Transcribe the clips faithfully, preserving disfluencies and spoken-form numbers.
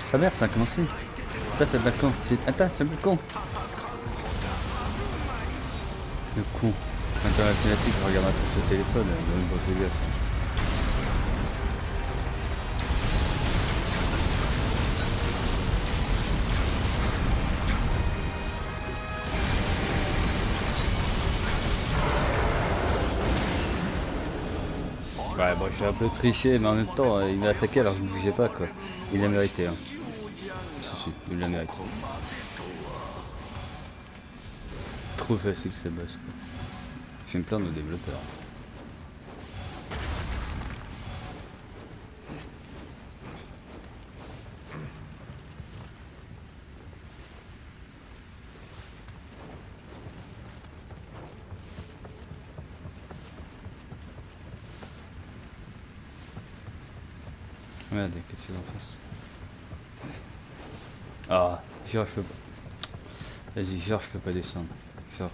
Ah merde, ça a commencé. Attends, fais le balcon. Attends, fais le balcon. Le con. Attends, la cinématique, je regarde un truc sur le téléphone. Euh, bon, fais gaffe. Ouais, bon, j'ai un peu triché, mais en même temps, euh, il m'a attaqué alors que je ne bougeais pas, quoi. Il l'a mérité, hein. Si, si, il l'a mérité. Trop facile, ces boss, quoi. Je me plains de nos développeurs. Merde, qu'est-ce qu'il y a en face? Ah, genre, je peux pas. Vas-y, genre, je peux pas descendre. Genre.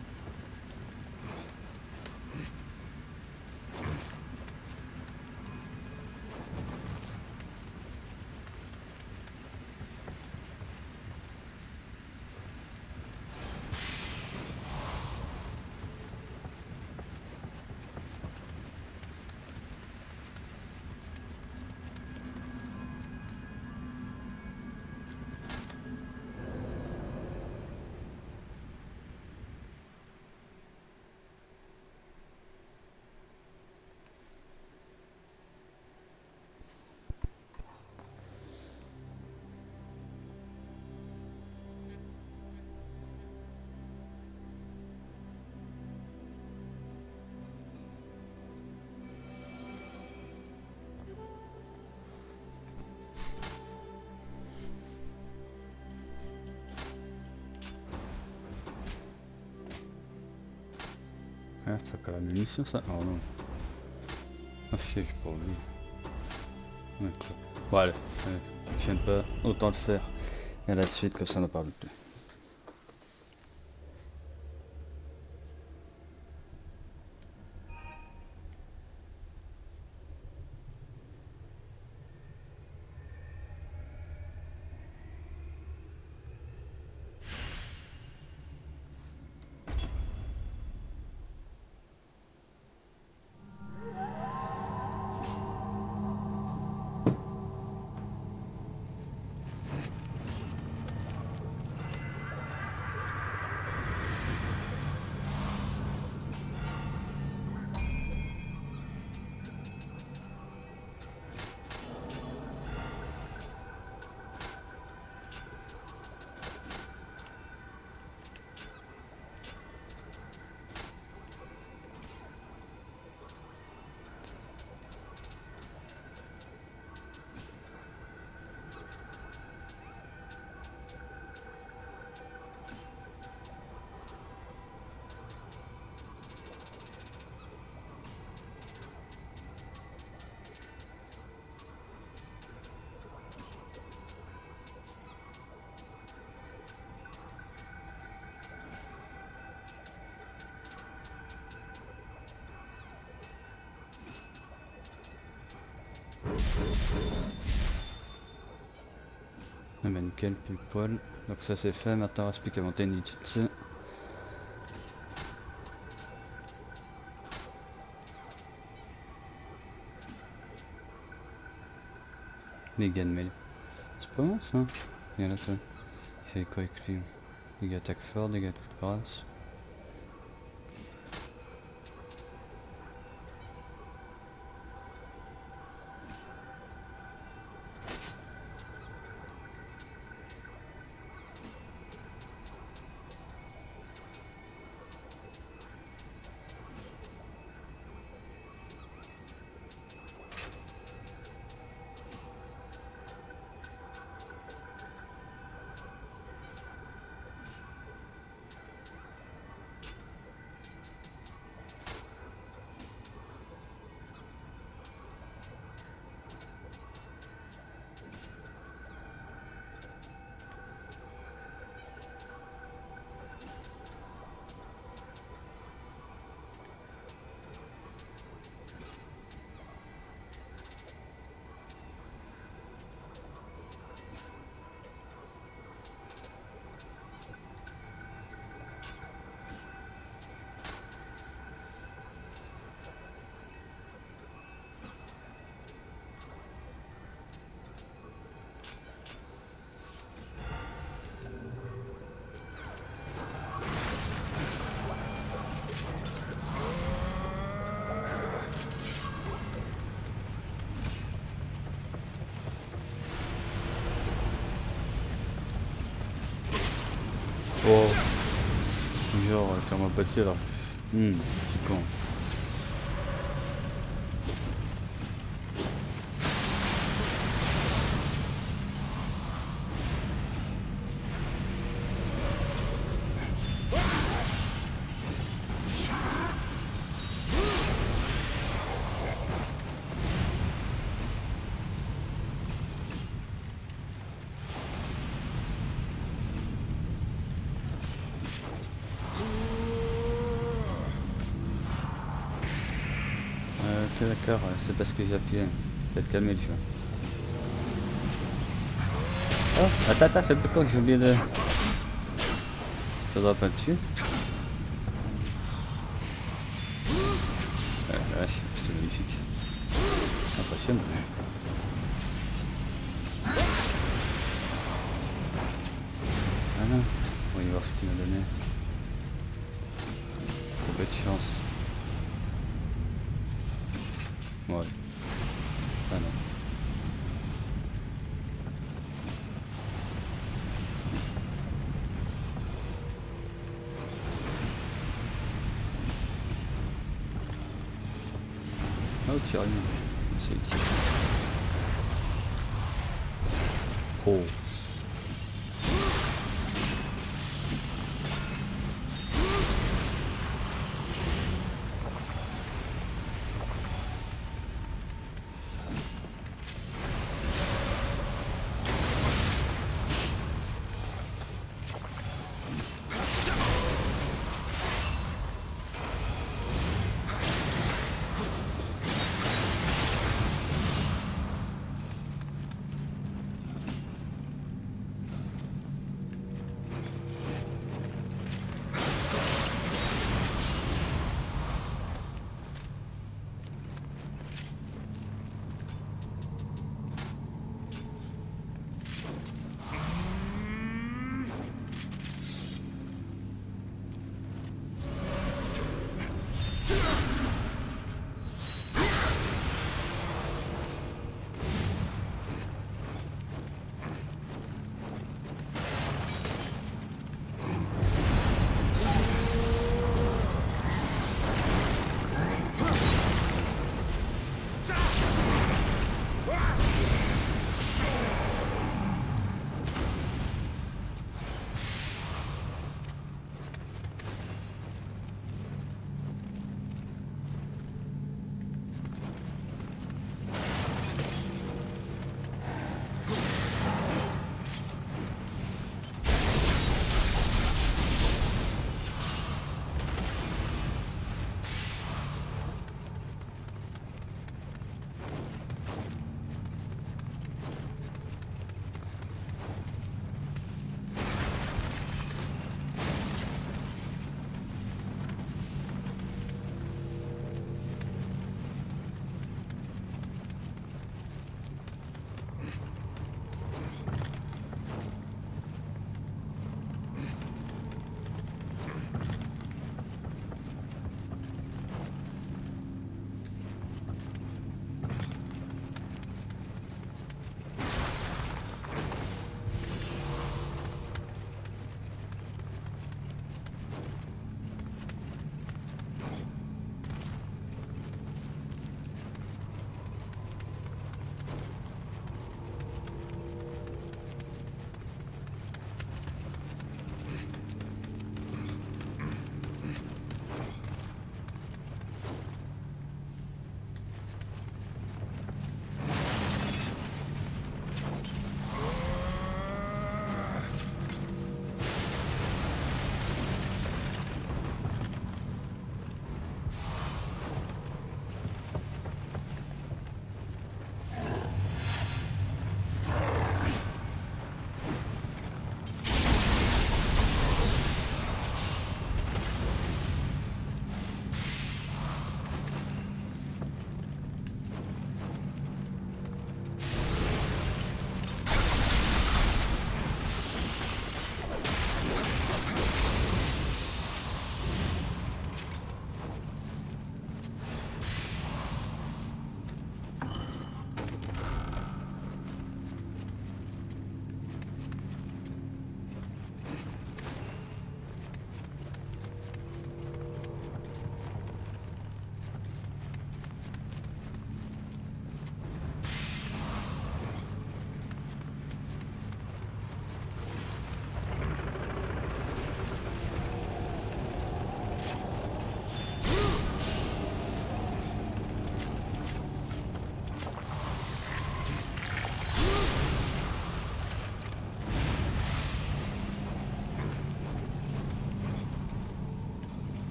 Ah, ça a quand même une mission, ça. Oh non. Ah, chier, j'ai pas oublié. D'accord. Bon, allez. allez. J'aime pas. Autant le faire. Et à la suite, comme ça, on n'en parle plus. Ah bah nickel, pile poil. Donc ça c'est fait, maintenant il reste plus qu'à monter une utilité. Dégâts de mêlée. C'est pas mal ça. Regarde là, toi. Il fait quoi avec lui? Dégâts attaque fort, dégâts de coup de grâce. Oh. Genre, clairement passé là. Hum, petit con. Ok d'accord, c'est parce que j'ai appuyé. Peut-être calmer tu vois. Oh, attends, attends, fais peu quoi que j'ai oublié de... Ça doit pas dessus. Ouais, la vache, c'était magnifique. Impressionnant. Ah non, on va y voir ce qu'il m'a donné. Trop peu de chance. Ouais. Ah non. Oh, tu rien. C'est ici. Oh.